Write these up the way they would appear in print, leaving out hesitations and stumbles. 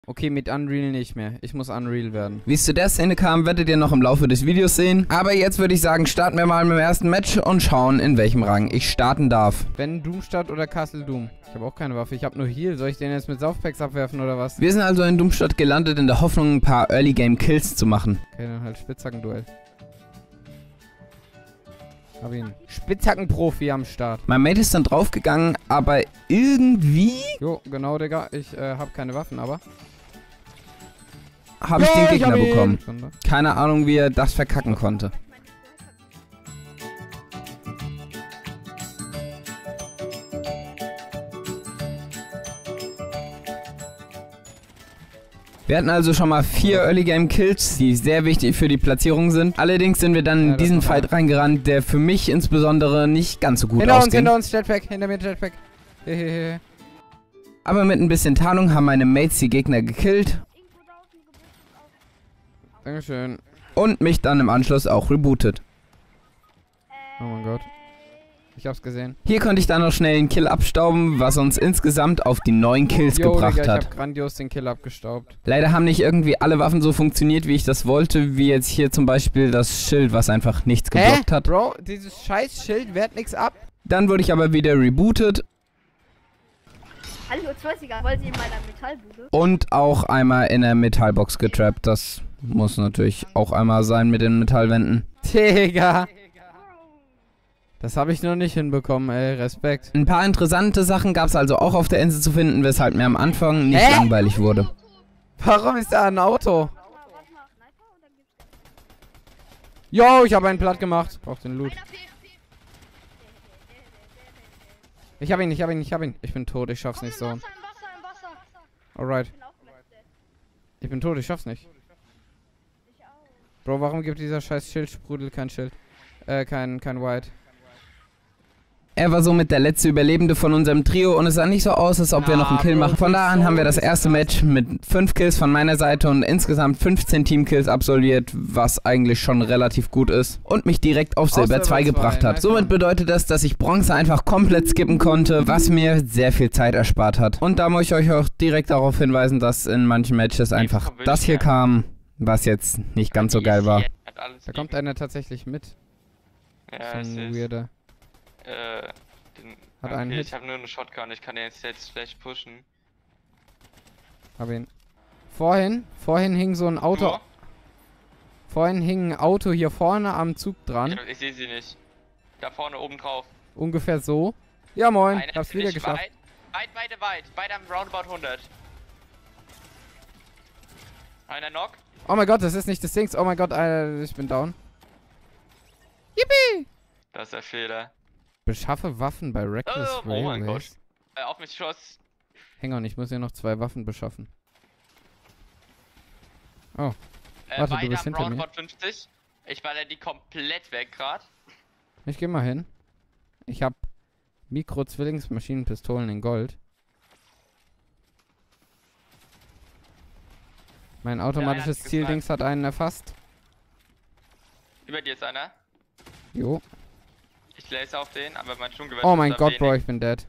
Okay, mit Unreal nicht mehr. Ich muss Unreal werden. Wie es zu der Szene kam, werdet ihr noch im Laufe des Videos sehen. Aber jetzt würde ich sagen, starten wir mal mit dem ersten Match und schauen, in welchem Rang ich starten darf. Ben Doomstadt oder Castle Doom? Ich habe auch keine Waffe. Ich habe nur Heal. Soll ich den jetzt mit Softpacks abwerfen oder was? Wir sind also in Doomstadt gelandet, in der Hoffnung, ein paar Early Game Kills zu machen. Okay, dann halt Spitzhackenduell. Hab ihn. Spitzhackenprofi am Start. Mein Mate ist dann draufgegangen, aber irgendwie Jo, genau, Digga. Ich habe keine Waffen, aber... habe ich den Gegner bekommen. Schon, Keine Ahnung, wie er das verkacken konnte. Wir hatten also schon mal 4 Early Game Kills, die sehr wichtig für die Platzierung sind. Allerdings sind wir dann in diesen Fight reingerannt, der für mich insbesondere nicht ganz so gut ausging. Hinter uns, Jetpack, hinter mir Jetpack. Hehehe. Aber mit ein bisschen Tarnung haben meine Mates die Gegner gekillt. Dankeschön. Und mich dann im Anschluss auch rebootet. Oh mein Gott. Ich hab's gesehen. Hier konnte ich dann noch schnell den Kill abstauben, was uns insgesamt auf die 9 Kills gebracht Digga, hat. Ich hab grandios den Kill abgestaubt. Leider haben nicht irgendwie alle Waffen so funktioniert, wie ich das wollte, wie jetzt hier zum Beispiel das Schild, was einfach nichts geblockt hat. Bro, dieses scheiß Schild wehrt nichts ab. Dann wurde ich aber wieder rebootet. Hallo, 20er, wollt ihr in meiner Metallbude? Und auch einmal in der Metallbox getrappt. Das muss natürlich auch einmal sein mit den Metallwänden. Digga. Das habe ich noch nicht hinbekommen, ey. Respekt. Ein paar interessante Sachen gab es also auch auf der Insel zu finden, weshalb mir am Anfang nicht langweilig wurde. Warum ist da ein Auto? Yo, ich habe einen platt gemacht. Brauch den Loot. Ich hab ihn. Ich bin tot, ich schaff's nicht so. Alright. Ich bin tot, ich schaff's nicht. Bro, warum gibt dieser scheiß Schildsprudel kein Schild? Kein White. Er war somit der letzte Überlebende von unserem Trio und es sah nicht so aus, als ob wir noch einen Kill machen. Von da an haben wir das erste Match mit 5 Kills von meiner Seite und insgesamt 15 Teamkills absolviert, was eigentlich schon relativ gut ist. Und mich direkt auf Silber 2 gebracht hat. Somit bedeutet das, dass ich Bronze einfach komplett skippen konnte, was mir sehr viel Zeit erspart hat. Und da muss ich euch auch direkt darauf hinweisen, dass in manchen Matches einfach das hier kam, was jetzt nicht ganz so geil war. Da kommt einer tatsächlich mit. Ja, so ein weirder. Hat einen Hit. Ich habe nur eine Shotgun, ich kann den jetzt schlecht pushen. Hab ihn. Vorhin hing so ein Auto. Nur? Vorhin hing ein Auto hier vorne am Zug dran. Ich sehe sie nicht. Da vorne oben drauf. Ungefähr so. Ja moin, Eine hab's wieder geschafft. Weit. Beide am Roundabout 100. Einer Knock. Oh mein Gott, das ist nicht das Dings. Oh mein Gott, ich bin down. Yippie! Das ist der Fehler. Beschaffe Waffen bei Reckless Oh mein Gott. Railways. Auf mich schoss. Hang on, ich muss hier noch 2 Waffen beschaffen. Oh. Warte, du bist hinter mir. Roundabout 50. Ich baller die komplett weg gerade. Ich geh mal hin. Ich hab Mikro-Zwillingsmaschinenpistolen in Gold. Mein automatisches Zieldings hat einen erfasst. Über dir ist einer. Jo. Ich laser auf den, aber mein Sturmgewehr. Oh mein Gott, Bro, ich bin dead.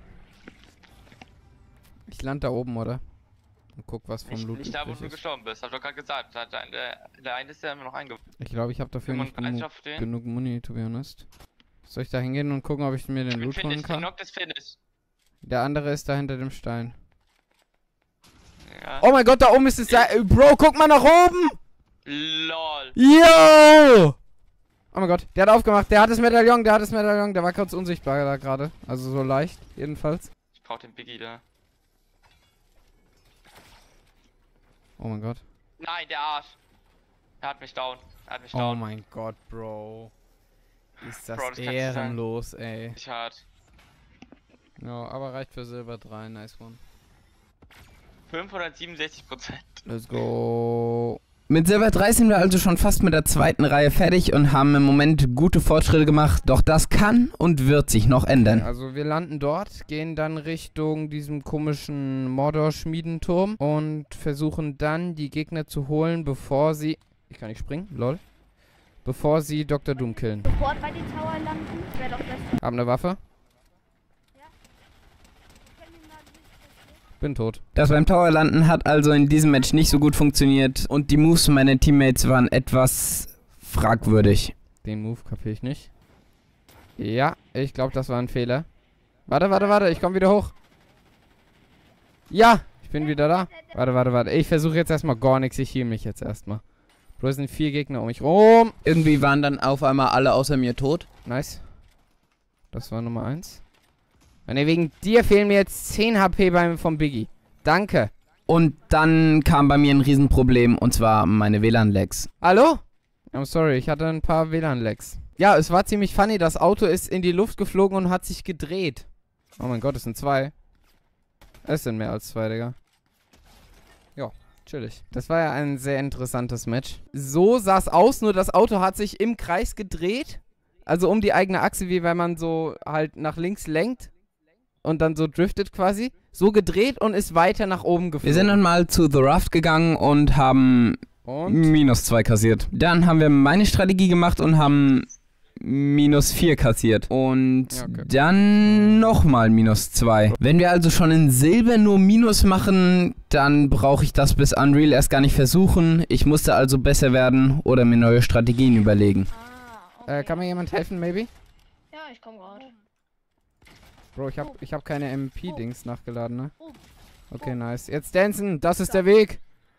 Ich lande da oben, oder? Und guck, was vom Loot nicht da, wo übrig du ist. gestorben bist. Hab doch gerade gesagt. Der eine ist ja immer noch eingebaut. Ich glaube, ich habe dafür nicht 35 auf den. genug Muni, to be honest. Soll ich da hingehen und gucken, ob ich mir den Loot holen kann? Finish. Der andere ist da hinter dem Stein. Ja. Oh mein Gott, da oben ist es. Bro, guck mal nach oben! LOL. Yo! Oh mein Gott, der hat aufgemacht. Der hat das Medaillon. Der war kurz unsichtbar da gerade. Also so leicht, jedenfalls. Ich brauch den Biggie da. Oh mein Gott. Nein, der Arsch. Er hat mich down. Oh mein Gott, Bro. Ist das, Bro, das ehrenlos, ey. Nicht hart. Ja, aber reicht für Silber 3. Nice one. 567%. Let's go. Mit Silber 3 sind wir also schon fast mit der zweiten Reihe fertig und haben im Moment gute Fortschritte gemacht, doch das kann und wird sich noch ändern. Also wir landen dort, gehen dann Richtung diesem komischen Mordor-Schmiedenturm und versuchen dann die Gegner zu holen, bevor sie... Ich kann nicht springen, lol. Bevor sie Dr. Doom killen. Sofort bei den Tower landen, wäre doch das. Haben eine Waffe? Bin tot. Das beim Tower landen hat also in diesem Match nicht so gut funktioniert und die Moves meiner Teammates waren etwas fragwürdig. Den Move kapiere ich nicht. Ja, ich glaube, das war ein Fehler. Warte, ich komme wieder hoch. Ja, ich bin wieder da. Warte. Ich versuche jetzt erstmal gar nichts. Ich heal mich jetzt erstmal. Bro, es sind 4 Gegner um mich rum. Irgendwie waren dann auf einmal alle außer mir tot. Nice. Das war Nummer 1. Ne, wegen dir fehlen mir jetzt 10 HP vom Biggie. Danke. Und dann kam bei mir ein Riesenproblem und zwar meine WLAN-Lags. Hallo? I'm sorry, ich hatte ein paar WLAN-Lags. Ja, es war ziemlich funny. Das Auto ist in die Luft geflogen und hat sich gedreht. Oh mein Gott, es sind 2. Es sind mehr als 2, Digga. Ja, chillig. Das war ja ein sehr interessantes Match. So sah es aus, nur das Auto hat sich im Kreis gedreht. Also um die eigene Achse, wie wenn man so halt nach links lenkt. Und dann so driftet quasi. So gedreht und ist weiter nach oben geflogen. Wir sind dann mal zu The Raft gegangen und haben -2 kassiert. Dann haben wir meine Strategie gemacht und haben -4 kassiert. Und dann nochmal -2. Wenn wir also schon in Silber nur Minus machen, dann brauche ich das bis Unreal erst gar nicht versuchen. Ich musste also besser werden oder mir neue Strategien überlegen. Okay. Kann mir jemand helfen, maybe? Ja, ich komme gerade. Bro, ich hab keine MP-Dings nachgeladen, ne? Okay, nice. Jetzt dancen, das ist der Weg.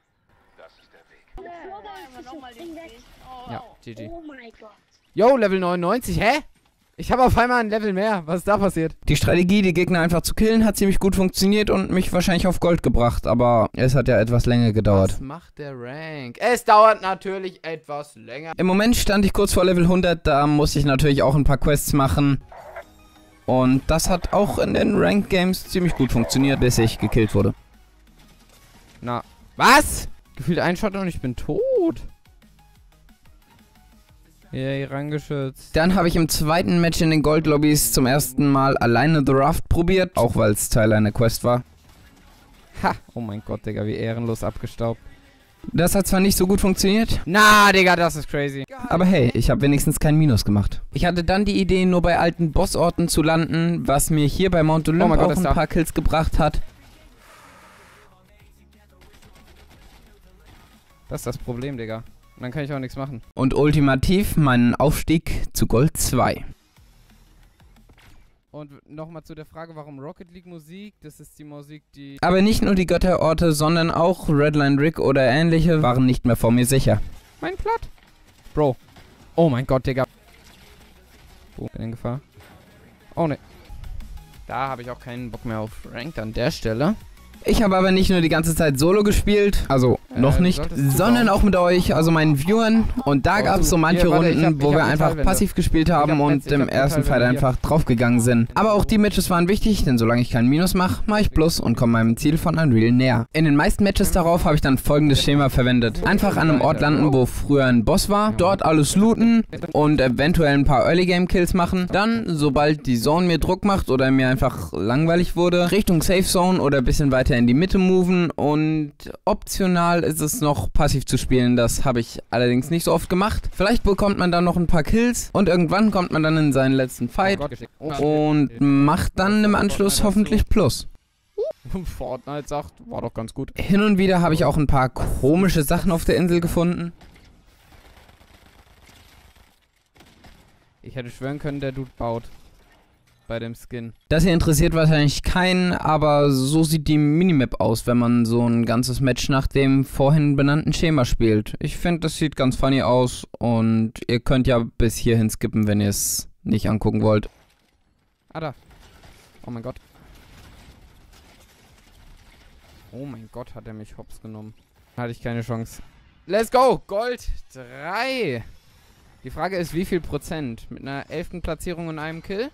Ja, GG. Oh mein Gott. Yo, Level 99, hä? Ich habe auf einmal ein Level mehr. Was ist da passiert? Die Strategie, die Gegner einfach zu killen, hat ziemlich gut funktioniert und mich wahrscheinlich auf Gold gebracht, aber es hat ja etwas länger gedauert. Was macht der Rank? Es dauert natürlich etwas länger. Im Moment stand ich kurz vor Level 100, da musste ich natürlich auch ein paar Quests machen. Und das hat auch in den Ranked Games ziemlich gut funktioniert, bis ich gekillt wurde. Na, was? Gefühlt ein Shot und ich bin tot. Yay, rangeschützt. Dann habe ich im zweiten Match in den Gold-Lobbys zum ersten Mal alleine The Raft probiert, auch weil es Teil einer Quest war. Ha, oh mein Gott, Digga, wie ehrenlos abgestaubt. Das hat zwar nicht so gut funktioniert, Na, Digga, das ist crazy. aber hey, ich habe wenigstens kein Minus gemacht. Ich hatte dann die Idee, nur bei alten Bossorten zu landen, was mir hier bei Mount Olymp mein Gott, auch ist ein paar Kills gebracht hat. Das ist das Problem, Digga. Und dann kann ich auch nichts machen. Und ultimativ meinen Aufstieg zu Gold 2. Und nochmal zu der Frage, warum Rocket League Musik? Das ist die Musik, die... Aber nicht nur die Götterorte, sondern auch Redline Rick oder ähnliche waren nicht mehr vor mir sicher. Mein Plot. Bro. Oh mein Gott, Digga. Boom, bin in Gefahr. Oh ne. Da habe ich auch keinen Bock mehr auf Ranked an der Stelle. Ich habe aber nicht nur die ganze Zeit Solo gespielt, also noch nicht, sondern auch mit euch, also meinen Viewern. Und da gab es so manche Runden, wo wir einfach passiv gespielt haben und im ersten Fight einfach draufgegangen sind. Aber auch die Matches waren wichtig, denn solange ich keinen Minus mache ich Plus und komme meinem Ziel von Unreal näher. In den meisten Matches darauf habe ich dann folgendes Schema verwendet. Einfach an einem Ort landen, wo früher ein Boss war, dort alles looten und eventuell ein paar Early Game Kills machen. Dann, sobald die Zone mir Druck macht oder mir einfach langweilig wurde, Richtung Safe Zone oder ein bisschen weiter in die Mitte moven und optional ist es noch passiv zu spielen. Das habe ich allerdings nicht so oft gemacht. Vielleicht bekommt man dann noch ein paar Kills und irgendwann kommt man dann in seinen letzten Fight und macht dann im Anschluss hoffentlich Plus. Fortnite sagt, war doch ganz gut. Hin und wieder habe ich auch ein paar komische Sachen auf der Insel gefunden. Ich hätte schwören können, der Dude baut. Bei dem Skin. Das hier interessiert wahrscheinlich keinen, aber so sieht die Minimap aus, wenn man so ein ganzes Match nach dem vorhin benannten Schema spielt. Ich finde, das sieht ganz funny aus und ihr könnt ja bis hierhin skippen, wenn ihr es nicht angucken wollt. Ah, da. Oh mein Gott. Oh mein Gott, hat er mich hops genommen. Hatte ich keine Chance. Let's go! Gold 3! Die Frage ist, wie viel Prozent? Mit einer 11. Platzierung und einem Kill?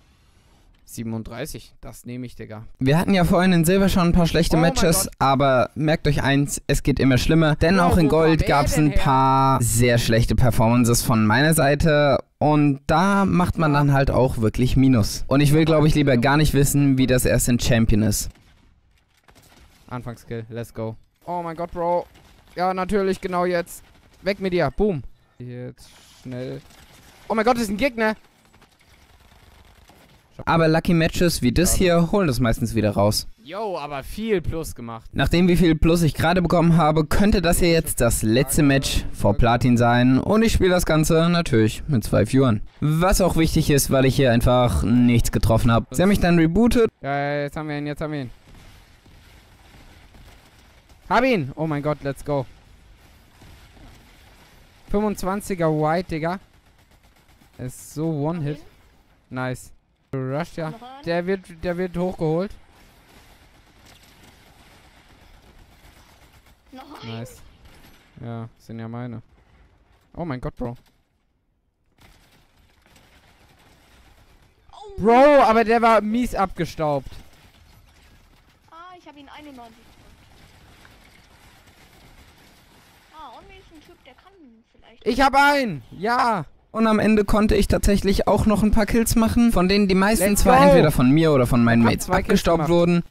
37, das nehme ich, Digga. Wir hatten ja vorhin in Silber schon ein paar schlechte Matches, aber merkt euch eins, es geht immer schlimmer, denn auch in Gold gab es ein paar sehr schlechte Performances von meiner Seite und da macht man dann halt auch wirklich Minus. Und ich will, glaube ich, lieber gar nicht wissen, wie das erst in Champion ist. Anfangskill, let's go. Oh mein Gott, Bro. Ja, natürlich, genau jetzt. Weg mit dir, boom. Jetzt schnell. Oh mein Gott, das ist ein Gegner. Aber Lucky Matches wie das hier holen das meistens wieder raus. Yo, aber viel Plus gemacht. Nachdem wie viel Plus ich gerade bekommen habe, könnte das hier jetzt das letzte Match vor Platin sein. Und ich spiele das Ganze natürlich mit 2 Viewern. Was auch wichtig ist, weil ich hier einfach nichts getroffen habe. Sie haben mich dann rebootet. Ja, jetzt haben wir ihn, jetzt haben wir ihn. Hab ihn! Oh mein Gott, let's go. 25er White, Digga. Ist so One-Hit. Nice. Rush, ja. Der wird hochgeholt. Nice. Ja, sind ja meine. Oh mein Gott, Bro. Bro, aber der war mies abgestaubt. Ah, ich habe ihn 91. Ah, und mir ist ein Typ, der kann vielleicht. Ich hab einen! Ja! Und am Ende konnte ich tatsächlich auch noch ein paar Kills machen, von denen die meisten Let's zwar go. entweder von mir oder von meinen Hab Mates 2 Kills abgestaubt gemacht. wurden.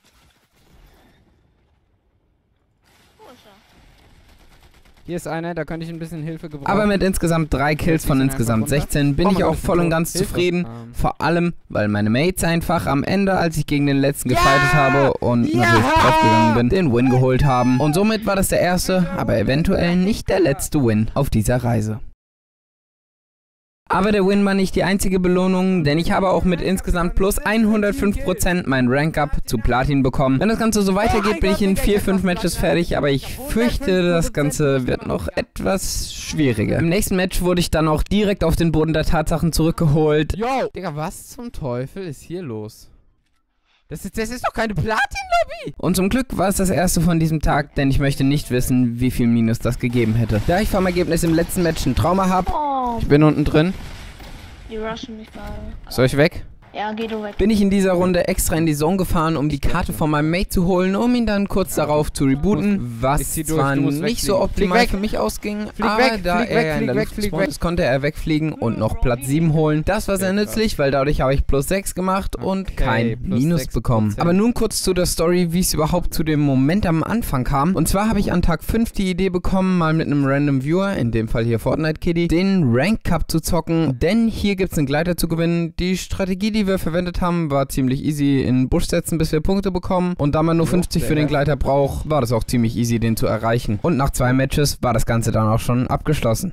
Wo ist er? Hier ist einer, da könnte ich ein bisschen Hilfe gebrauchen. Aber mit insgesamt 3 Kills von sind insgesamt einfach runter. 16 bin Oh ich mein auch Gott, ich bin voll und tot. ganz Hilfe. zufrieden. Vor allem, weil meine Mates einfach am Ende, als ich gegen den letzten gefightet habe und natürlich draufgegangen bin, den Win geholt haben. Und somit war das der erste, aber eventuell nicht der letzte Win auf dieser Reise. Aber der Win war nicht die einzige Belohnung, denn ich habe auch mit insgesamt plus 105% meinen Rank-Up zu Platin bekommen. Wenn das Ganze so weitergeht, bin ich in 4-5 Matches fertig, aber ich fürchte, das Ganze wird noch etwas schwieriger. Im nächsten Match wurde ich dann auch direkt auf den Boden der Tatsachen zurückgeholt. Yo! Digga, was zum Teufel ist hier los? Das ist doch keine Platin-Lobby! Und zum Glück war es das erste von diesem Tag, denn ich möchte nicht wissen, wie viel Minus das gegeben hätte. Da ich vom Ergebnis im letzten Match ein Trauma habe, Oh, Ich bin unten drin. die rushen mich gerade. Soll ich weg? Ja, geh du weg. bin ich in dieser Runde extra in die Zone gefahren, um die Karte von meinem Mate zu holen, um ihn dann kurz darauf zu rebooten, Ich was zieh durch, zwar du musst nicht so wegfliegen. optimal Flieg weg. für mich ausging, Flieg aber weg, da flieg er weg, ja in flieg der weg, Luft flieg gespawnt weg. ist, konnte er wegfliegen und noch Platz 7 holen. Das war sehr Okay, nützlich, weil dadurch habe ich plus 6 gemacht und Okay, kein plus Minus 6%. bekommen. Aber nun kurz zu der Story, wie es überhaupt zu dem Moment am Anfang kam. Und zwar habe ich an Tag 5 die Idee bekommen, mal mit einem random Viewer, in dem Fall hier Fortnite Kitty, den Rank Cup zu zocken, denn hier gibt es einen Gleiter zu gewinnen. Die Strategie, die wir verwendet haben, war ziemlich easy: in den Busch setzen, bis wir Punkte bekommen. Und da man nur 50 für den Gleiter braucht, war das auch ziemlich easy, den zu erreichen. Und nach 2 Matches war das Ganze dann auch schon abgeschlossen.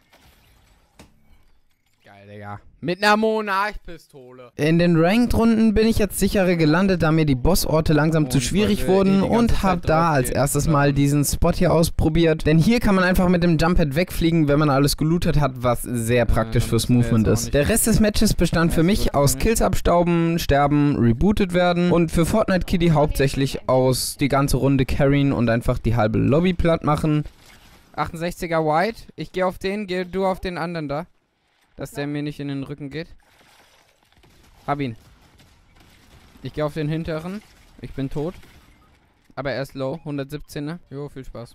Geil, Digga. Mit einer Monarch-Pistole. In den Ranked-Runden bin ich jetzt sicherer gelandet, da mir die Bossorte langsam zu Und schwierig weil wir wurden die ganze und Zeit habe da als draufgehen. erstes mal diesen Spot hier ausprobiert. Denn hier kann man einfach mit dem Jumppad wegfliegen, wenn man alles gelootet hat, was sehr praktisch fürs das wär Movement jetzt auch ist. nicht Der Rest des Matches bestand für mich aus Kills abstauben, sterben, rebootet werden und für Fortnite Kitty hauptsächlich aus die ganze Runde carryen und einfach die halbe Lobby platt machen. 68er White. Ich gehe auf den, geh du auf den anderen da. Dass der mir nicht in den Rücken geht. Hab ihn. Ich gehe auf den hinteren. Ich bin tot. Aber er ist low. 117er. Jo, viel Spaß.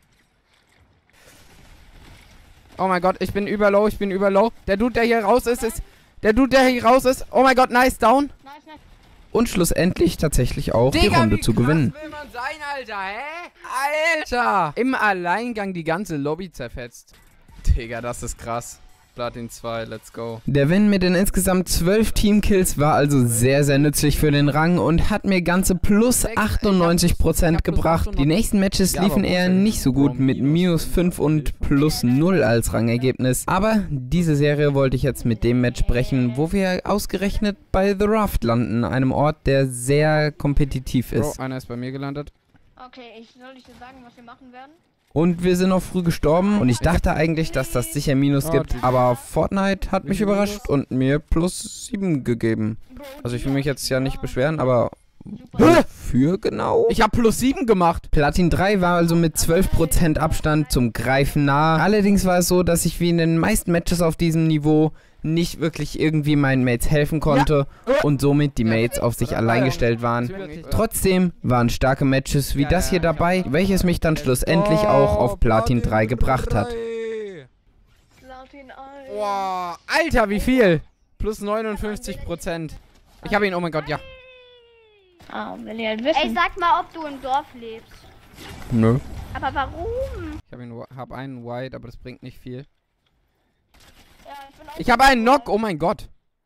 Oh mein Gott, ich bin überlow, ich bin überlow. Der Dude, der hier raus ist, Der Dude, der hier raus ist. Oh mein Gott, nice, down. Nice, nice. Und schlussendlich tatsächlich auch die Runde wie zu krass gewinnen. will man sein, Alter, hä? Alter! Im Alleingang die ganze Lobby zerfetzt. Digga, das ist krass. Platin 2, let's go. Der Win mit den insgesamt 12 Teamkills war also sehr, sehr nützlich für den Rang und hat mir ganze plus 98% gebracht. Die nächsten Matches liefen eher nicht so gut mit minus 5 und plus 0 als Rangergebnis. Aber diese Serie wollte ich jetzt mit dem Match brechen, wo wir ausgerechnet bei The Raft landen, einem Ort, der sehr kompetitiv Bro, ist. einer ist bei mir gelandet. Okay, soll ich dir sagen, was wir machen werden? Und wir sind noch früh gestorben und ich dachte eigentlich, dass das sicher Minus gibt, aber Fortnite hat mich überrascht und mir plus 7 gegeben. Also ich will mich jetzt ja nicht beschweren, aber wofür genau? Ich hab plus 7 gemacht. Platin 3 war also mit 12% Abstand zum Greifen nah. Allerdings war es so, dass ich wie in den meisten Matches auf diesem Niveau nicht wirklich irgendwie meinen Mates helfen konnte und somit die Mates auf sich allein gestellt waren. Trotzdem waren starke Matches wie das hier dabei, welches mich dann schlussendlich auch auf Platin 3 gebracht hat. Platin 1. Boah, Alter, wie viel? Plus 59%. Ich hab ihn, oh mein Gott, ja. Ah, will ich halt wissen. Ey, sag mal, ob du im Dorf lebst. Nö. Aber warum? Hab einen White, aber das bringt nicht viel. Ja, ich bin auch Ich habe einen Knock, oh mein Gott.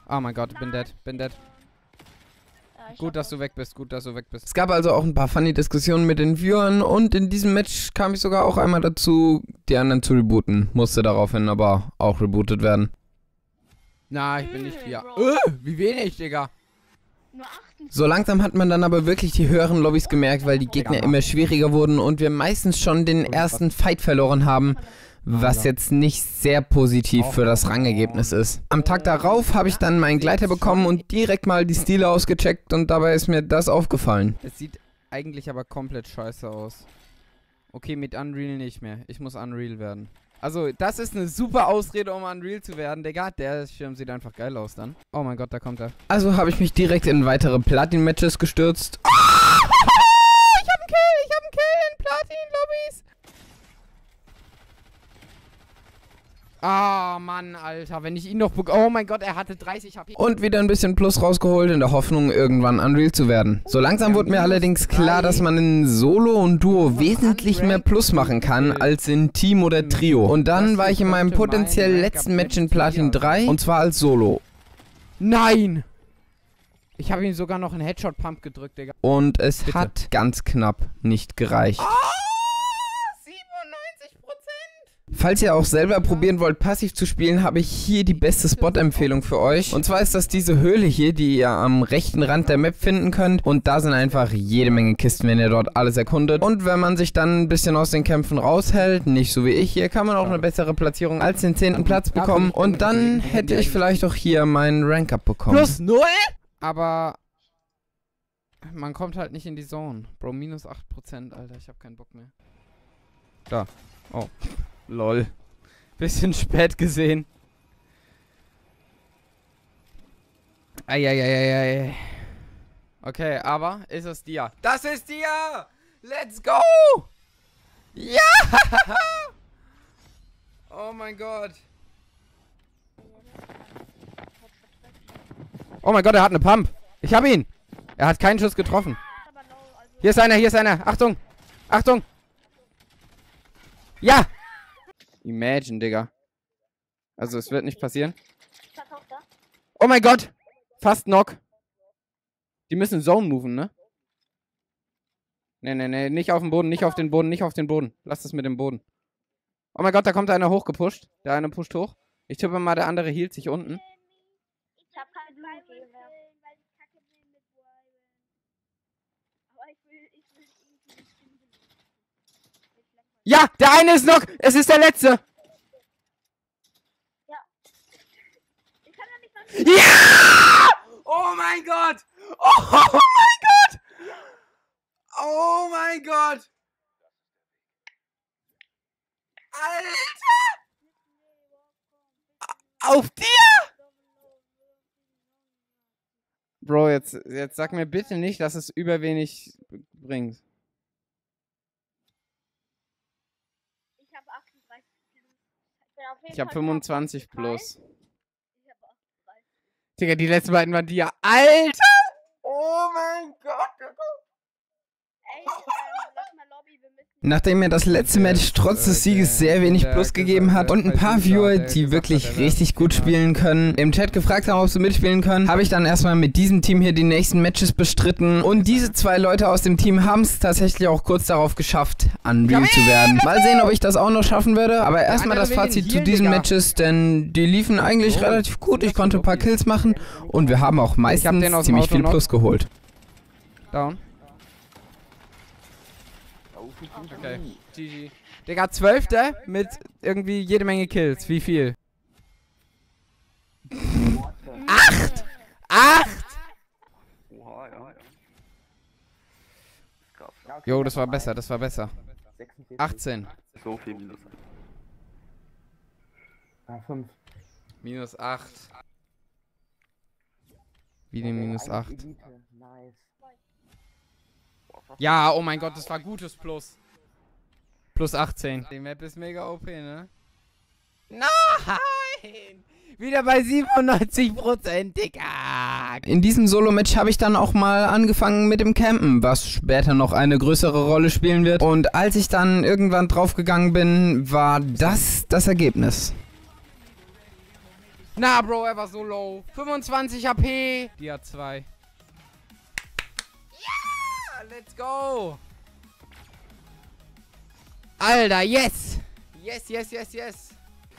Oh mein Gott, bin dead. Ja, ich Gut, hab dass du weg bist. Es gab also auch ein paar funny Diskussionen mit den Viewern und in diesem Match kam ich sogar auch einmal dazu, die anderen zu rebooten. Musste daraufhin aber auch rebootet werden. Na, ich bin nicht hier. Bro. Wie wenig, Digga. nur 8. So langsam hat man dann aber wirklich die höheren Lobbys gemerkt, weil die Gegner immer schwieriger wurden und wir meistens schon den ersten Fight verloren haben, was jetzt nicht sehr positiv für das Rangergebnis ist. Am Tag darauf habe ich dann meinen Gleiter bekommen und direkt mal die Stile ausgecheckt und dabei ist mir das aufgefallen. Es sieht eigentlich aber komplett scheiße aus. Okay, mit Unreal nicht mehr. Ich muss Unreal werden. Also, das ist eine super Ausrede, um Unreal zu werden, Digga. Der Schirm sieht einfach geil aus dann. Oh mein Gott, da kommt er. Also habe ich mich direkt in weitere Platin-Matches gestürzt. Ich hab einen Kill in Platin-Lobbys. Ah, Mann, Alter, wenn ich ihn noch... Oh mein Gott, er hatte 30 HP. Und wieder ein bisschen Plus rausgeholt in der Hoffnung, irgendwann Unreal zu werden. So langsam wurde mir allerdings klar, dass man in Solo und Duo wesentlich mehr Plus machen kann, als in Team oder Trio. Und dann war ich in meinem potenziell letzten Match in Platin 3, und zwar als Solo. Nein! Ich habe ihm sogar noch einen Headshot-Pump gedrückt, Digga. Und es hat ganz knapp nicht gereicht. 97%! Falls ihr auch selber probieren wollt, passiv zu spielen, habe ich hier die beste Spot-Empfehlung für euch. Und zwar ist das diese Höhle hier, die ihr am rechten Rand der Map finden könnt. Und da sind einfach jede Menge Kisten, wenn ihr dort alles erkundet. Und wenn man sich dann ein bisschen aus den Kämpfen raushält, nicht so wie ich hier, kann man auch eine bessere Platzierung als den 10. Platz bekommen. Und dann hätte ich vielleicht auch hier meinen Rank-Up bekommen. Plus 0? Aber man kommt halt nicht in die Zone. Bro, minus 8%, Alter. Ich habe keinen Bock mehr. Da. Oh. Lol. Bisschen spät gesehen. Eieieiei. Okay, aber ist es Dia? Das ist Dia! Let's go! Ja! Oh mein Gott. Oh mein Gott, er hat eine Pump. Ich hab ihn. Er hat keinen Schuss getroffen. Hier ist einer. Achtung. Achtung. Ja! Imagine, Digga. Also, es wird nicht passieren. Oh mein Gott! Fast Knock. Die müssen Zone moven, ne? Nee. Nicht auf den Boden, nicht auf den Boden. Lass es mit dem Boden. Oh mein Gott, da kommt einer hochgepusht. Der eine pusht hoch. Ich tippe mal, der andere hielt sich unten. Ich hab keinen Blumen, weil ich kacke bin mit Brian. Aber ich will Ja, der eine ist noch. Es ist der letzte. Ja. Ich kann ja nicht sagen. Ja! Oh mein Gott. Oh mein Gott. Oh mein Gott. Alter. Auf dir. Bro, jetzt sag mir bitte nicht, dass es überwenig bringt. Ich habe 38 plus. Ich habe 25 plus. Ich habe 38. Digga, die letzten beiden waren die ja. Alter! Oh mein Gott! Ey, lass mal Lobby, wir müssen. Nachdem mir das letzte Match trotz des Sieges sehr wenig Plus gegeben hat und ein paar Viewer, die wirklich richtig gut spielen können, im Chat gefragt haben, ob sie mitspielen können, habe ich dann erstmal mit diesem Team hier die nächsten Matches bestritten. Und diese zwei Leute aus dem Team haben es tatsächlich auch kurz darauf geschafft, Unreal zu werden. Mal sehen, ob ich das auch noch schaffen würde. Aber erstmal das Fazit zu diesen Matches, denn die liefen eigentlich relativ gut. Ich konnte ein paar Kills machen und wir haben auch meistens ziemlich viel Plus geholt. Down. Okay, GG. Digga, 12. mit irgendwie jede Menge Kills. Wie viel? 8! 8! Jo, das war besser, 18. So viel Minus. Ah, 5. Minus 8. Wie den minus 8? Nice. Ja, oh mein Gott, das war gutes Plus. Plus 18. Die Map ist mega OP, ne? Nein! Wieder bei 97%, Digga! In diesem Solo-Match habe ich dann auch mal angefangen mit dem Campen, was später noch eine größere Rolle spielen wird. Und als ich dann irgendwann draufgegangen bin, war das Ergebnis. Na, Bro, er war so low. 25 HP. Die hat 2. Ja, let's go. Alter, yes. Yes, yes, yes, yes.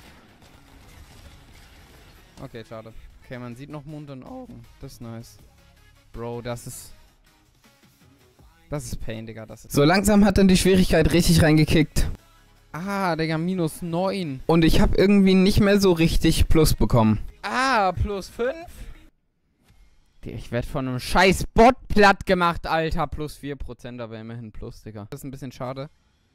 Okay, schade. Okay, man sieht noch Mund und Augen. Das ist nice. Bro, das ist Pain, Digga. Das ist So langsam hat dann die Schwierigkeit richtig reingekickt. Ah, Digga, minus 9. Und ich habe irgendwie nicht mehr so richtig Plus bekommen. Ah, plus 5. Ich werde von einem scheiß Bot platt gemacht, Alter. Plus 4%, aber immerhin plus, Digga. Das ist ein bisschen schade.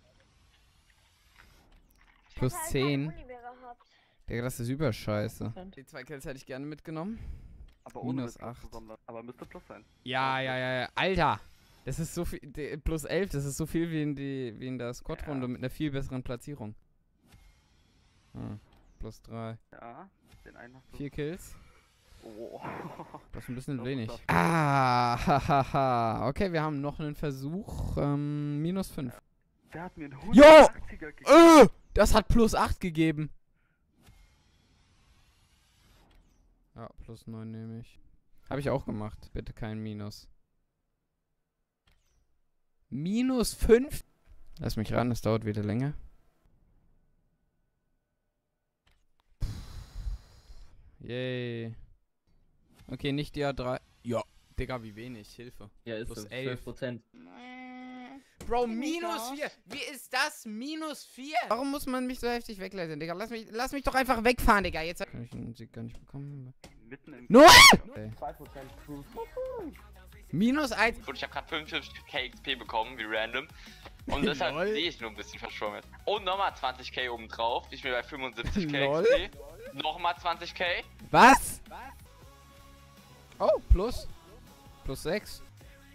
Plus 10. Digga, das ist überscheiße. Die 2 Kills hätte ich gerne mitgenommen. Aber ohne Minus Witz, 8. Aber müsste plus sein. Ja. Alter. Das ist so viel. Plus 11, das ist so viel wie in der Squad-Runde mit einer viel besseren Platzierung. Plus 3. Ja, den einen hast du. 4 Kills. Oh. Das ist ein bisschen Das wenig. ist das. Hahaha. Okay, wir haben noch einen Versuch. Minus 5. Der hat mir einen Jo! 180er gegeben. Das hat plus 8 gegeben. Ja, plus 9 nehme ich. Habe ich auch gemacht. Bitte kein Minus. Minus 5? Lass mich ran, es dauert wieder länger. Yay. Okay, nicht die A3. Ja, Digga, wie wenig. Hilfe. Ja, ist Plus so. 11. 12%. Bro, minus 4. Wie ist das? Minus 4? Warum muss man mich so heftig wegleiten, Digga? Lass mich doch einfach wegfahren, Digga. Jetzt kann ich den Sieg gar nicht bekommen. Mitten im. Null! 2% Proof. Minus 1. Und ich habe gerade 55k XP bekommen, wie random. Und deshalb Lol. sehe ich nur ein bisschen verschwommen. Und nochmal 20k obendrauf. Ich bin bei 75k Lol. XP. Nochmal 20k. Was? Oh, plus. Plus 6.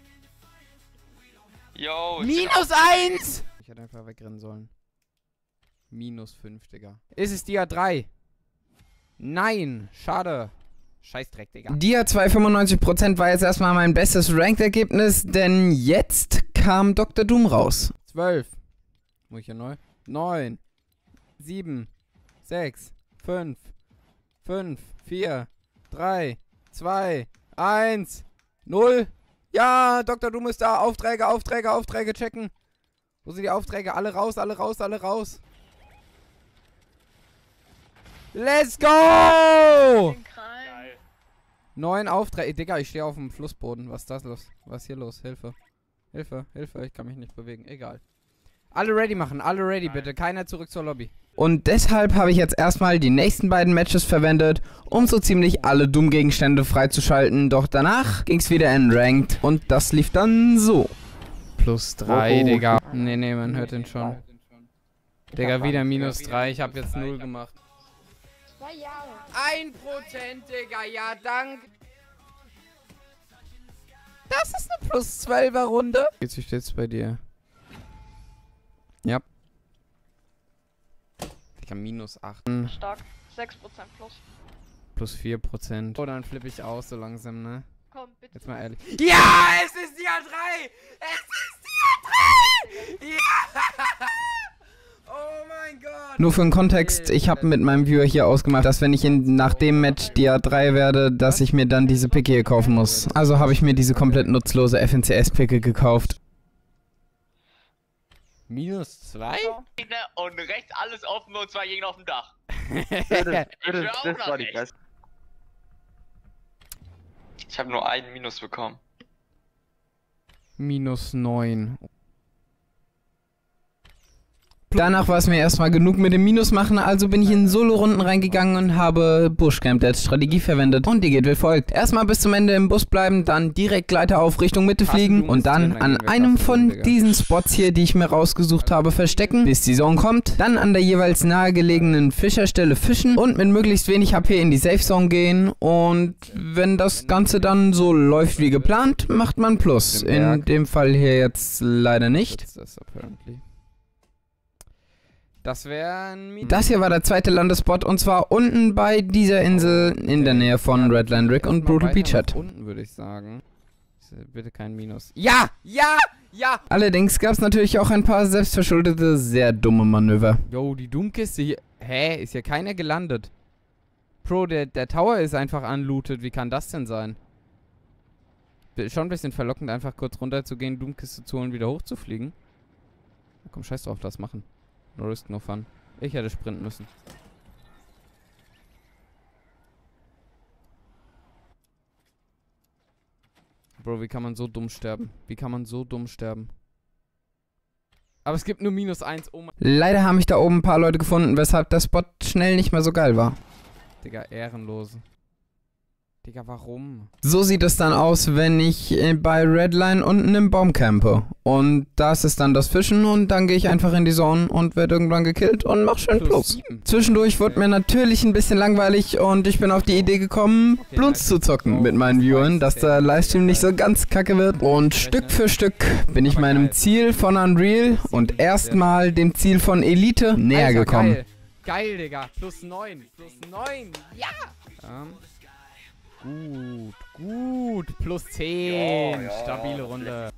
Yo, Minus 1! Ich hätte einfach wegrennen sollen. Minus 5, Digga. Ist es die A3? Nein, schade. Scheißdreck, Digga. Dia 295% war jetzt erstmal mein bestes Ranked-Ergebnis, denn jetzt kam Dr. Doom raus. 12. Muss ich hier neu? 9. 7. 6. 5. 4. 3. 2. 1. 0. Ja, Dr. Doom ist da. Aufträge checken. Wo sind die Aufträge? Alle raus. Let's go! 9 Aufträge. Digga, ich stehe auf dem Flussboden. Was ist das los? Was ist hier los? Hilfe. Ich kann mich nicht bewegen. Egal. Alle ready machen. Alle ready, bitte. Keiner zurück zur Lobby. Und deshalb habe ich jetzt erstmal die nächsten beiden Matches verwendet, um so ziemlich alle Doom-Gegenstände freizuschalten. Doch danach ging es wieder in Ranked und das lief dann so. Plus 3, Oh. Digga. Nee, man hört den schon. Digga, wieder minus 3. Ich habe jetzt 0 gemacht. 2 Jahre. 1%, Digga. Ja, dank. Das ist eine plus 12er Runde. Jetzt, wie steht's bei dir? Ja. Digga, minus 8. Stark. 6% plus. Plus 4%. Oh, dann flippe ich aus so langsam, ne? Komm, bitte. Jetzt mal ehrlich. Ja, es ist die A3! Es ist die A3! Ja! Oh mein Gott! Nur für den Kontext, ich habe mit meinem Viewer hier ausgemacht, dass wenn ich nach dem Match die A3 werde, dass ich mir dann diese Picke hier kaufen muss. Also habe ich mir diese komplett nutzlose FNCS-Picke gekauft. Minus 2? Gegner und rechts alles offen und 2 Gegner auf dem Dach. Das war die beste. Ich habe nur einen Minus bekommen. Minus 9. Danach war es mir erstmal genug mit dem Minus machen, also bin ich in Solo-Runden reingegangen und habe Bushcamp als Strategie verwendet und die geht wie folgt. Erstmal bis zum Ende im Bus bleiben, dann direkt Gleiter auf Richtung Mitte fliegen und dann an einem von diesen Spots hier, die ich mir rausgesucht habe, verstecken, bis die Zone kommt, dann an der jeweils nahegelegenen Fischerstelle fischen und mit möglichst wenig HP in die Safe Zone gehen und wenn das Ganze dann so läuft wie geplant, macht man Plus. In dem Fall hier jetzt leider nicht. Das wäre ein Minus. Das hier war der zweite Landespot und zwar unten bei dieser Insel in der Nähe von Redland Rick und Brutal Beach Hut. Unten würde ich sagen. Bitte kein Minus. Ja! Ja! Ja! Allerdings gab es natürlich auch ein paar selbstverschuldete, sehr dumme Manöver. Yo, die Doomkiste hier. Hä? Ist hier keiner gelandet? Bro, der Tower ist einfach unlooted. Wie kann das denn sein? Schon ein bisschen verlockend, einfach kurz runter zu gehen, Doomkiste zu holen, wieder hochzufliegen. Na komm, scheiß drauf, das machen. No risk, no fun. Ich hätte sprinten müssen. Bro, wie kann man so dumm sterben? Wie kann man so dumm sterben? Aber es gibt nur -1. Oh mein... Leider haben mich da oben ein paar Leute gefunden, weshalb der Spot schnell nicht mehr so geil war. Digga, Ehrenlose. Digga, warum? So sieht es dann aus, wenn ich bei Redline unten im Baum campe. Und das ist dann das Fischen und dann gehe ich einfach in die Zone und werde irgendwann gekillt und mach schön Plus. 7. Zwischendurch wurde mir natürlich ein bisschen langweilig und ich bin auf die Idee gekommen, Blunts zu zocken mit meinen Viewern, dass der Livestream nicht so ganz kacke wird. Und Stück für Stück bin ich meinem Ziel von Unreal und erstmal dem Ziel von Elite näher Alter, gekommen. Geil. Geil, Digga. +9. +9. Ja. Gut. +10. Ja. Stabile Runde.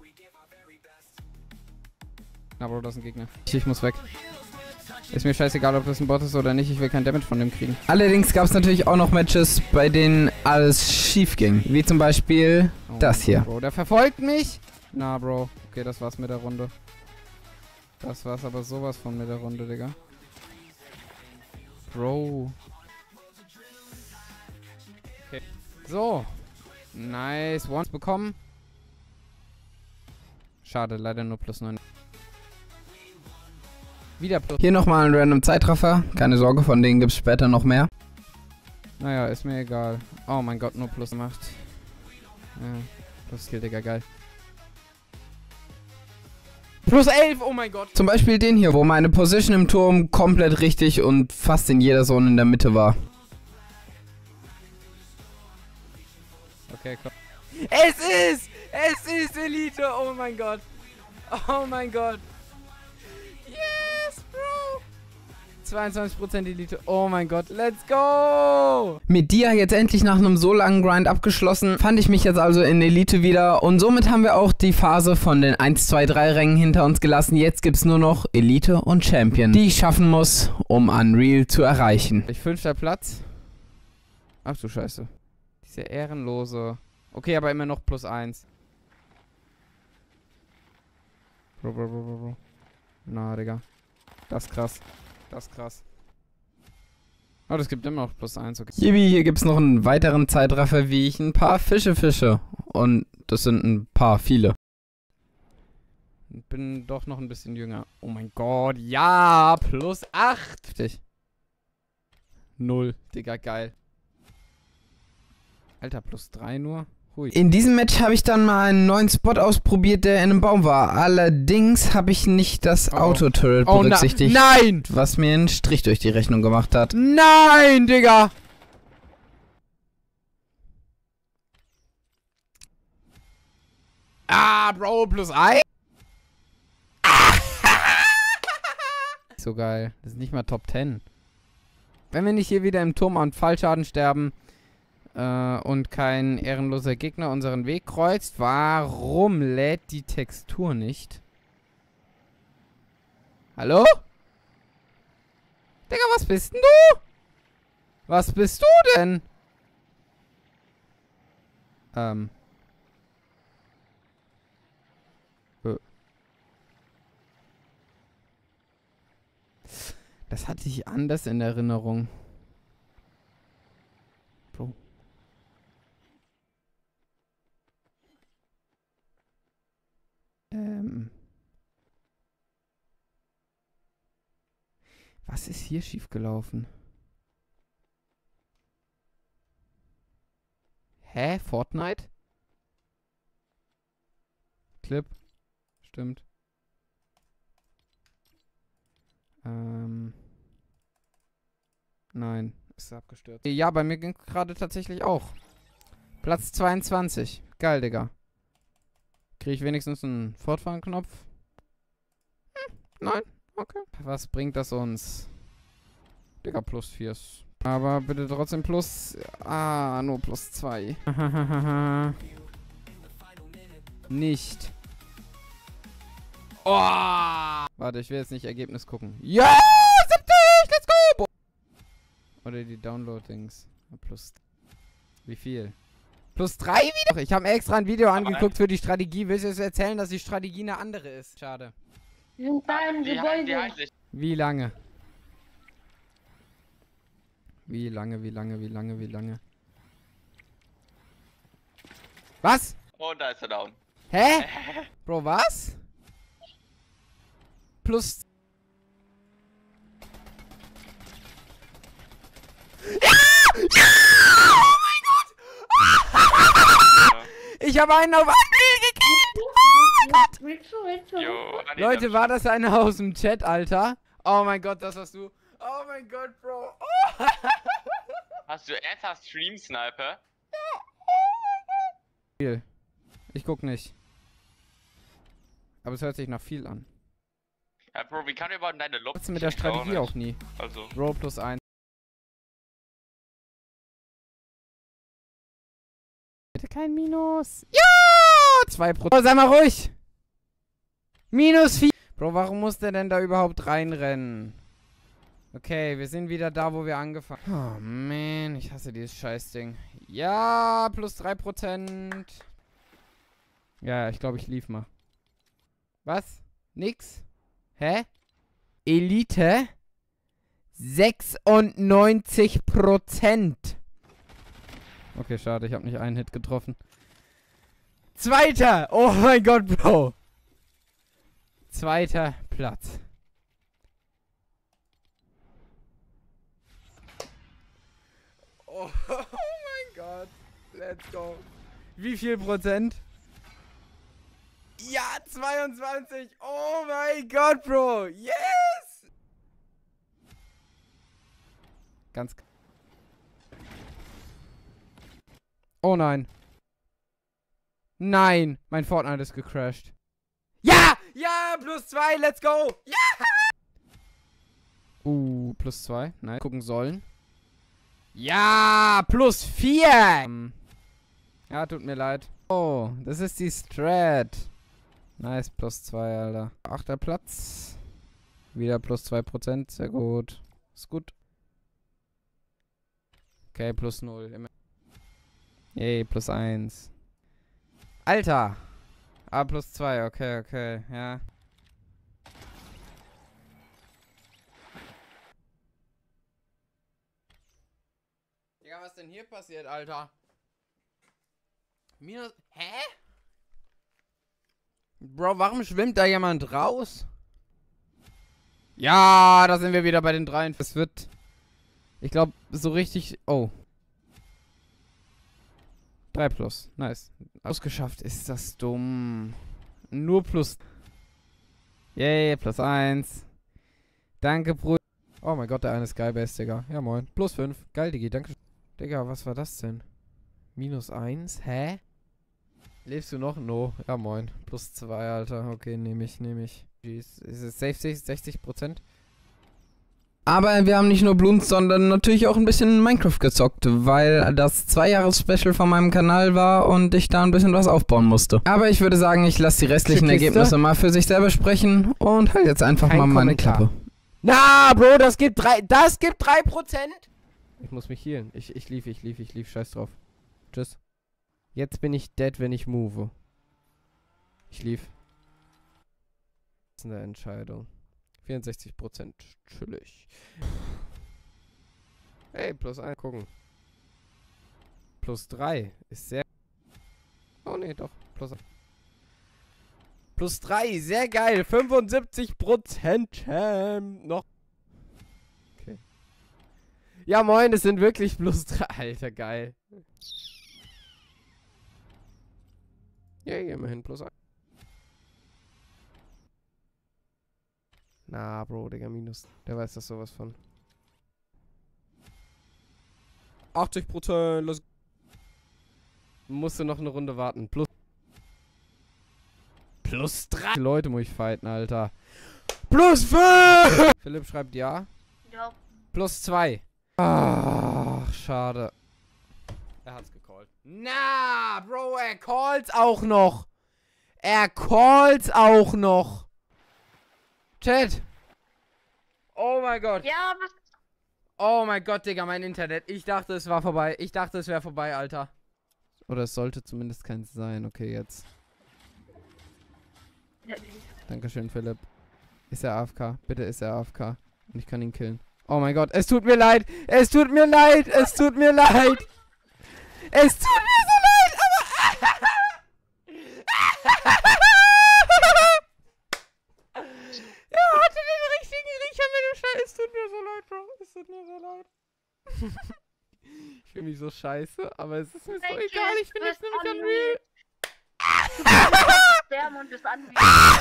Na, Bro, das ist ein Gegner. Ich muss weg. Ist mir scheißegal, ob das ein Bot ist oder nicht. Ich will kein Damage von dem kriegen. Allerdings gab es natürlich auch noch Matches, bei denen alles schief ging. Wie zum Beispiel das hier. Bro, der verfolgt mich. Na, Bro. Okay, das war's mit der Runde. Das war's aber sowas von mit der Runde, Digga. Bro. Okay. So. Nice. Once bekommen. Schade, leider nur +9. Wieder plus. Hier nochmal ein random Zeitraffer. Keine Sorge, von denen gibt es später noch mehr. Naja, ist mir egal. Oh mein Gott, nur plus gemacht. Ja, plus Kill, Digga, geil. +11, oh mein Gott. Zum Beispiel den hier, wo meine Position im Turm komplett richtig und fast in jeder Zone in der Mitte war. Okay, komm. Es ist Elite, oh mein Gott. Oh mein Gott. Yes, Bro. 22% Elite, oh mein Gott, let's go. Mit Dia jetzt endlich nach einem so langen Grind abgeschlossen, fand ich mich jetzt also in Elite wieder und somit haben wir auch die Phase von den 1, 2, 3 Rängen hinter uns gelassen. Jetzt gibt's nur noch Elite und Champion, die ich schaffen muss, um Unreal zu erreichen. Ich 5. Platz. Ach du Scheiße. Diese ehrenlose. Okay, aber immer noch +1. Bro. Na, Digga. Das ist krass. Das ist krass. Oh, das gibt immer noch +1, okay. Yibi, hier gibt's noch einen weiteren Zeitraffer, wie ich ein paar Fische fische. Und das sind ein paar, viele. Bin doch noch ein bisschen jünger. Oh mein Gott, ja, +8. 0, Digga, geil. Alter, +3 nur. Hui. In diesem Match habe ich dann mal einen neuen Spot ausprobiert, der in einem Baum war. Allerdings habe ich nicht das Auto-Turret berücksichtigt, Nein! was mir einen Strich durch die Rechnung gemacht hat. Nein, Digga! Ah, Bro, +1. So geil. Das ist nicht mal Top 10. Wenn wir nicht hier wieder im Turm an Fallschaden sterben und kein ehrenloser Gegner unseren Weg kreuzt, warum lädt die Textur nicht? Hallo? Digga, was bist denn du? Was bist du denn? Das hatte ich anders in Erinnerung. Bro. Was ist hier schiefgelaufen? Hä? Fortnite? Clip? Stimmt. Nein, ist abgestürzt. Ja, bei mir ging gerade tatsächlich auch. Platz 22. Geil, Digga. Kriege ich wenigstens einen Fortfahren-Knopf? Nein? Okay. Was bringt das uns? Digga, +4. Aber bitte trotzdem plus... Ah, nur +2. Nicht. Oh! Warte, ich will jetzt nicht Ergebnis gucken. Ja! 70! Let's go! Oder die Download-Dings. Plus. Wie viel? Plus 3 wieder? Ich habe extra ein Video angeguckt für die Strategie. Willst du jetzt erzählen, dass die Strategie eine andere ist? Schade. Wir sind da im Die Gebäude. heißt sich. Wie lange? Wie lange? Was? Und da ist er down. Hä? Bro, was? Plus... Ich habe einen auf Anhieb gekillt! Willst du? Jo, Anni, Leute, war das einer aus dem Chat, Alter? Oh mein Gott, das warst du. Oh mein Gott, Bro. Oh. Hast du ernsthaft Stream Sniper? Ich guck nicht. Aber es hört sich nach viel an. Ja, Bro, wie kann überhaupt deine Lob? Was mit der Strategie auch nie. Also. Bro plus 1. Bitte kein Minus. Ja! 2%. Oh, sei mal ruhig. Minus 4. Bro, warum muss der denn da überhaupt reinrennen? Okay, wir sind wieder da, wo wir angefangen haben. Oh, man. Ich hasse dieses Scheißding. Ja, plus 3%. Ja, ich glaube, ich lief mal. Was? Nix? Hä? Elite? 96%. Okay, schade, ich habe nicht einen Hit getroffen. Zweiter! Oh mein Gott, Bro! Zweiter Platz. Oh, mein Gott. Let's go. Wie viel Prozent? Ja, 22. Oh mein Gott, Bro. Yes! Ganz... Oh nein. Nein, mein Fortnite ist gecrashed. Ja! Ja, plus 2, let's go! Ja! Plus 2. Nein, gucken sollen. Ja, plus 4! Ja, tut mir leid. Oh, das ist die Strat. Nice, plus 2, Alter. 8. Platz. Wieder plus 2%, sehr gut. Ist gut. Okay, plus 0. Yay, plus 1. Alter! Ah, plus 2, okay, ja. Digga, was denn hier passiert, Alter? Minus... Hä? Bro, warum schwimmt da jemand raus? Ja, da sind wir wieder bei den 3. Es wird... Ich glaube, so richtig... Oh. 3 plus. Nice. Ausgeschafft. Ist das dumm. Nur plus. Yay, plus 1. Danke, Bruder. Oh mein Gott, der eine ist Skybase, Digga. Ja, moin. Plus 5. Geil, Digi. Danke. Digga, was war das denn? Minus 1? Hä? Lebst du noch? No. Ja, moin. Plus 2, Alter. Okay, nehme ich. Jeez. Ist es safe 60%? Aber wir haben nicht nur Bloons, sondern natürlich auch ein bisschen Minecraft gezockt, weil das 2-Jahres-Special von meinem Kanal war und ich da ein bisschen was aufbauen musste. Aber ich würde sagen, ich lasse die restlichen Ergebnisse mal für sich selber sprechen und halt jetzt einfach mal meine Klappe. Na, Bro, das gibt 3%? Ich muss mich healen. Ich lief. Scheiß drauf. Tschüss. Jetzt bin ich dead, wenn ich move. Ich lief. Das ist eine Entscheidung. 64%. Chillig. Hey, plus 1. Gucken. Plus 3 ist sehr... Oh ne, doch. Plus 3, sehr geil. 75% Champ. Noch. Okay. Ja, moin, es sind wirklich plus 3. Alter, geil. Ja, immerhin plus 1. Na, Bro, Digga, minus. Der weiß das sowas von. 80%, los. Musste noch eine Runde warten. Plus 3. Leute muss ich fighten, Alter. Plus 5! Philipp schreibt ja. Ja. Plus 2. Ach, schade. Er hat's gecallt. Na, Bro, er callt's auch noch. Chat. Oh mein Gott. Ja, was? Oh mein Gott, Digga, mein Internet. Ich dachte, es war vorbei. Ich dachte, es wäre vorbei, Alter. Oder es sollte zumindest keins sein. Okay, jetzt. Dankeschön, Philipp. Ist er AFK? Bitte ist er AFK. Und ich kann ihn killen. Oh mein Gott, es tut mir leid. Es tut mir leid. Es tut mir leid. Es tut mir so leid, aber... Er hatte den richtigen Riecher mit dem Scheiß. Es tut mir so leid, Bro. Es tut mir so leid. Ich fühle mich so scheiße, aber es ist mir so egal. Ich bin jetzt nämlich Unreal. Sterben und bist Unreal.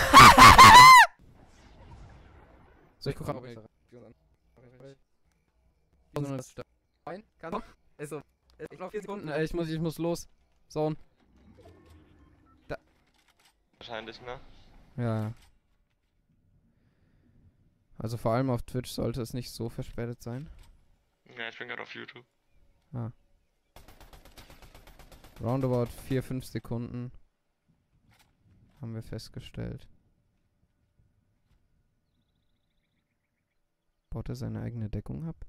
So, ich gucke auch wieder. Ist so. Noch 4 Sekunden. Ich muss los. Zone. Da. Wahrscheinlich, ne? Ja. Also vor allem auf Twitch sollte es nicht so verspätet sein. Ja, ich bin gerade auf YouTube. Ah. Roundabout 4-5 Sekunden. Haben wir festgestellt. Baut er seine eigene Deckung ab?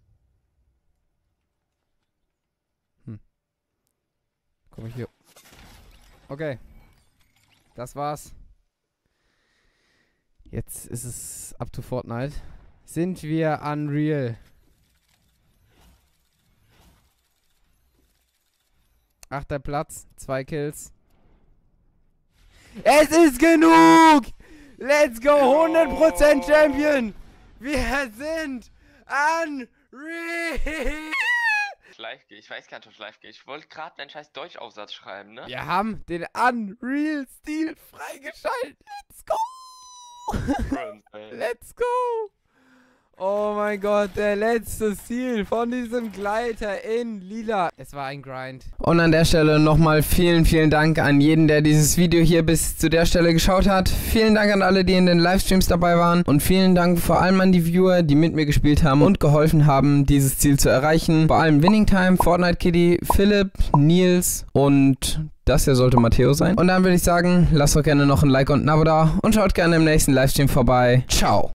Komm ich hier. Okay. Das war's. Jetzt ist es up to Fortnite. Sind wir Unreal? 8. Platz, 2 Kills. Es ist genug! Let's go! 100% Champion! Wir sind Unreal! Live gehe. Ich weiß gar nicht, ob ich live gehe. Ich wollte gerade einen scheiß Deutschaufsatz schreiben, ne? Wir haben den Unreal-Stil freigeschaltet. Let's go! Let's go! Oh mein Gott, der letzte Ziel von diesem Gleiter in Lila. Es war ein Grind. Und an der Stelle nochmal vielen, vielen Dank an jeden, der dieses Video hier bis zu der Stelle geschaut hat. Vielen Dank an alle, die in den Livestreams dabei waren. Und vielen Dank vor allem an die Viewer, die mit mir gespielt haben und geholfen haben, dieses Ziel zu erreichen. Vor allem Winning Time, Fortnite Kitty, Philipp, Nils und... das hier sollte Matteo sein. Und dann würde ich sagen, lasst doch gerne noch ein Like und ein Abo da und schaut gerne im nächsten Livestream vorbei. Ciao!